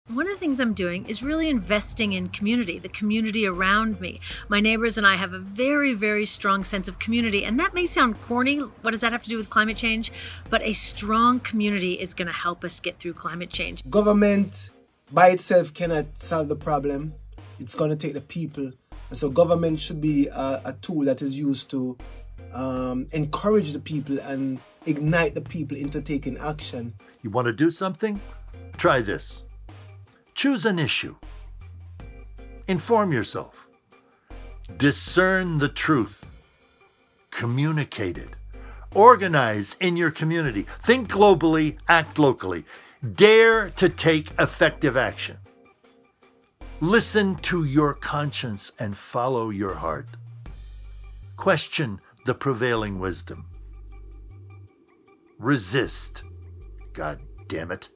One of the things I'm doing is really investing in community, the community around me. My neighbors and I have a very, very strong sense of community, and that may sound corny. What does that have to do with climate change? But a strong community is going to help us get through climate change. Government by itself cannot solve the problem. It's going to take the people. And so government should be a tool that is used to encourage the people and ignite the people into taking action. You want to do something? Try this. Choose an issue. Inform yourself. Discern the truth. Communicate it. Organize in your community. Think globally, act locally. Dare to take effective action. Listen to your conscience and follow your heart. Question the prevailing wisdom. Resist. God damn it.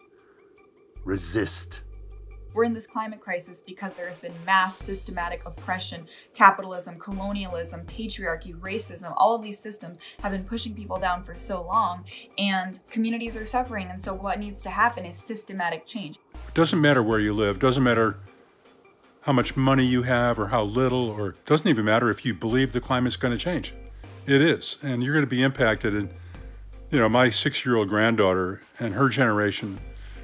Resist. We're in this climate crisis because there has been mass systematic oppression, capitalism, colonialism, patriarchy, racism. All of these systems have been pushing people down for so long, and communities are suffering. And so what needs to happen is systematic change. It doesn't matter where you live, doesn't matter how much money you have or how little, or it doesn't even matter if you believe the climate's going to change. It is, and you're going to be impacted. And you know, my 6-year-old granddaughter and her generation,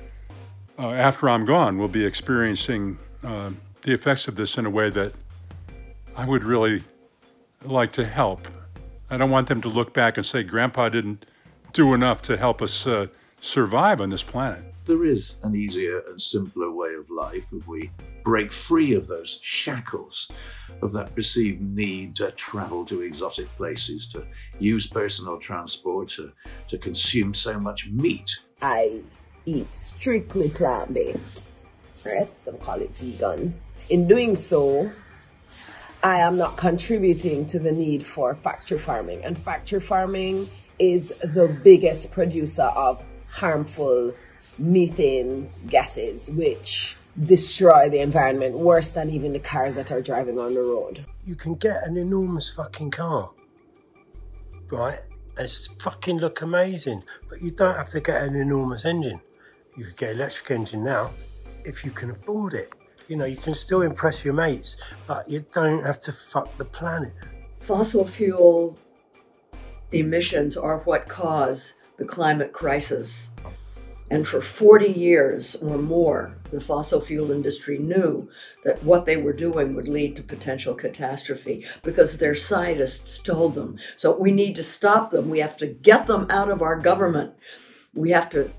after I'm gone, will be experiencing the effects of this in a way that I would really like to help. I don't want them to look back and say, Grandpa didn't do enough to help us survive on this planet. There is an easier and simpler way of life if we break free of those shackles of that perceived need to travel to exotic places, to use personal transport, to consume so much meat. I eat strictly plant-based, right? Some call it vegan. In doing so, I am not contributing to the need for factory farming. And factory farming is the biggest producer of harmful methane gases, which destroy the environment worse than even the cars that are driving on the road. You can get an enormous fucking car, right? It's fucking look amazing, but you don't have to get an enormous engine. You could get an electric engine now if you can afford it. You know, you can still impress your mates, but you don't have to fuck the planet. Fossil fuel emissions are what cause the climate crisis. And for 40 years or more, the fossil fuel industry knew that what they were doing would lead to potential catastrophe because their scientists told them. So we need to stop them. We have to get them out of our government. We have to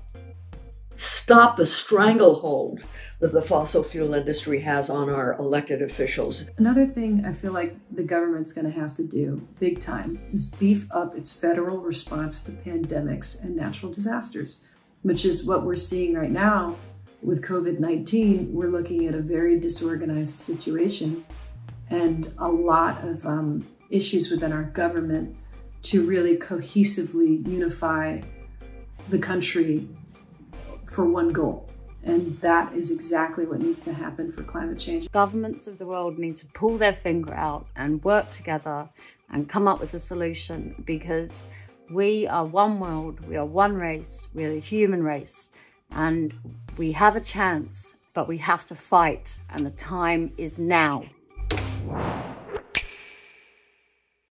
stop the stranglehold that the fossil fuel industry has on our elected officials. Another thing I feel like the government's going to have to do big time is beef up its federal response to pandemics and natural disasters, which is what we're seeing right now with COVID-19. We're looking at a very disorganized situation and a lot of issues within our government to really cohesively unify the country for one goal. And that is exactly what needs to happen for climate change. Governments of the world need to pull their finger out and work together and come up with a solution, because we are one world, we are one race, we are the human race, and we have a chance, but we have to fight, and the time is now.